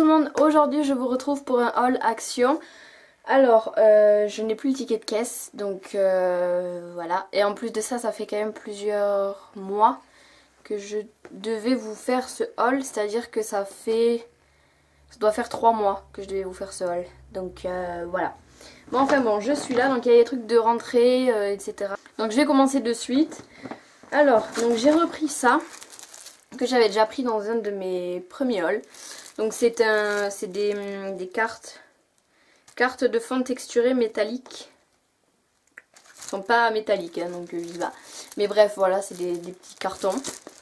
tout le monde, aujourd'hui je vous retrouve pour un haul Action. Alors je n'ai plus le ticket de caisse, donc voilà. Et en plus de ça, ça fait quand même plusieurs mois que je devais vous faire ce haul. C'est-à-dire que ça doit faire 3 mois que je devais vous faire ce haul. Donc voilà. Bon, enfin bon, je suis là, donc il y a des trucs de rentrée, etc. Donc je vais commencer de suite. Alors, donc j'ai repris ça, que j'avais déjà pris dans un de mes premiers hauls. Donc c'est des cartes de fond texturées métalliques. Ils sont pas métalliques, hein, donc il va. Mais bref, voilà, c'est des petits cartons.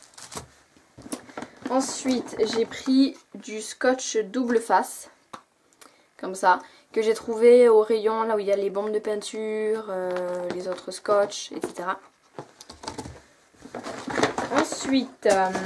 Ensuite, j'ai pris du scotch double face, comme ça, que j'ai trouvé au rayon, là où il y a les bombes de peinture, les autres scotch, etc. Ensuite,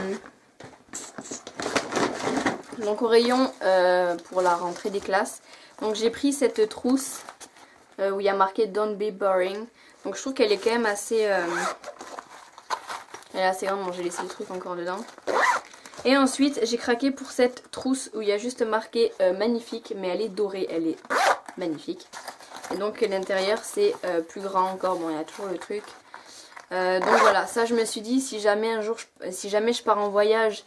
donc au rayon pour la rentrée des classes, donc j'ai pris cette trousse où il y a marqué Don't be boring. Donc je trouve qu'elle est quand même assez, elle est assez grande. Bon, j'ai laissé le truc encore dedans. Et ensuite j'ai craqué pour cette trousse où il y a juste marqué magnifique, mais elle est dorée, elle est magnifique. Et donc l'intérieur c'est plus grand encore. Bon, il y a toujours le truc. Donc voilà, ça je me suis dit, si jamais un jour, si jamais je pars en voyage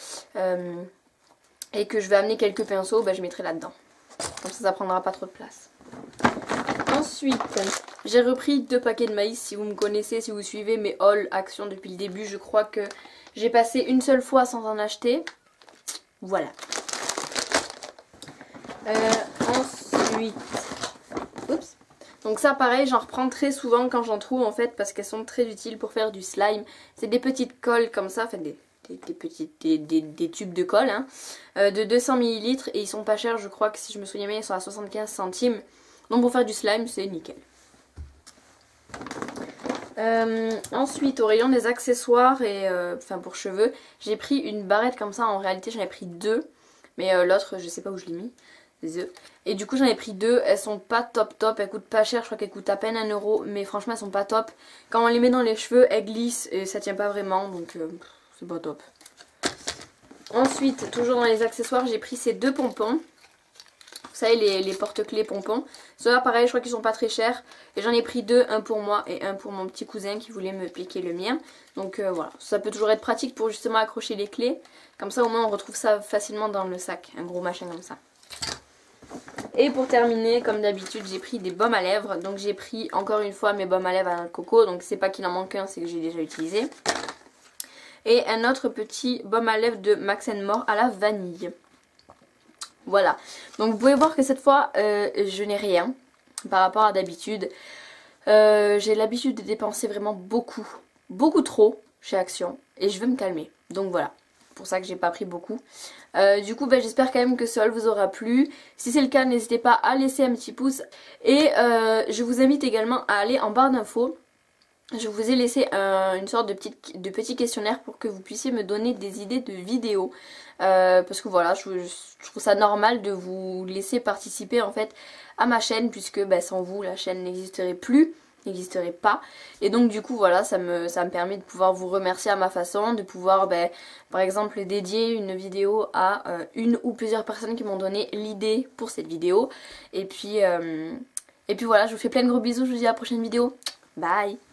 et que je vais amener quelques pinceaux, bah, je mettrai là-dedans. Comme ça prendra pas trop de place. Ensuite, j'ai repris 2 paquets de maïs. Si vous me connaissez, si vous suivez mes hauls Action depuis le début, je crois que j'ai passé une seule fois sans en acheter. Voilà. Ensuite, oups. Donc ça pareil, j'en reprends très souvent quand j'en trouve en fait, parce qu'elles sont très utiles pour faire du slime. C'est des petites colles comme ça, enfin des tubes de colle hein, de 200 ml et ils sont pas chers, je crois que si je me souviens bien ils sont à 75 centimes. Donc pour faire du slime c'est nickel. Ensuite au rayon des accessoires et enfin pour cheveux, j'ai pris une barrette comme ça. En réalité j'en ai pris 2, mais l'autre je sais pas où je l'ai mis. Et du coup j'en ai pris 2, elles sont pas top, elles coûtent pas cher, je crois qu'elles coûtent à peine 1 euro, mais franchement elles sont pas top. Quand on les met dans les cheveux elles glissent et ça tient pas vraiment, donc c'est pas top. Ensuite, toujours dans les accessoires, j'ai pris ces 2 pompons. Vous savez, les porte-clés pompons. Ceux-là pareil, je crois qu'ils sont pas très chers. Et j'en ai pris 2, un pour moi et un pour mon petit cousin qui voulait me piquer le mien. Donc voilà, ça peut toujours être pratique pour justement accrocher les clés. Comme ça au moins on retrouve ça facilement dans le sac, un gros machin comme ça. Et pour terminer, comme d'habitude, j'ai pris des baumes à lèvres. Donc j'ai pris encore une fois mes baumes à lèvres à coco. Donc c'est pas qu'il en manque un, c'est que j'ai déjà utilisé. Et un autre petit baume à lèvres de Max & More à la vanille. Voilà. Donc vous pouvez voir que cette fois, je n'ai rien par rapport à d'habitude. J'ai l'habitude de dépenser vraiment beaucoup trop chez Action. Et je veux me calmer. Donc voilà. C'est pour ça que j'ai pas pris beaucoup. Du coup j'espère quand même que ce haul vous aura plu. Si c'est le cas, n'hésitez pas à laisser un petit pouce. Et je vous invite également à aller en barre d'infos. Je vous ai laissé une sorte de petit questionnaire pour que vous puissiez me donner des idées de vidéos. Parce que voilà, je trouve ça normal de vous laisser participer en fait à ma chaîne. Puisque sans vous la chaîne n'existerait plus, n'existerait pas. Et donc du coup voilà, ça me permet de pouvoir vous remercier à ma façon. De pouvoir par exemple dédier une vidéo à une ou plusieurs personnes qui m'ont donné l'idée pour cette vidéo. Et puis voilà, je vous fais plein de gros bisous, je vous dis à la prochaine vidéo. Bye!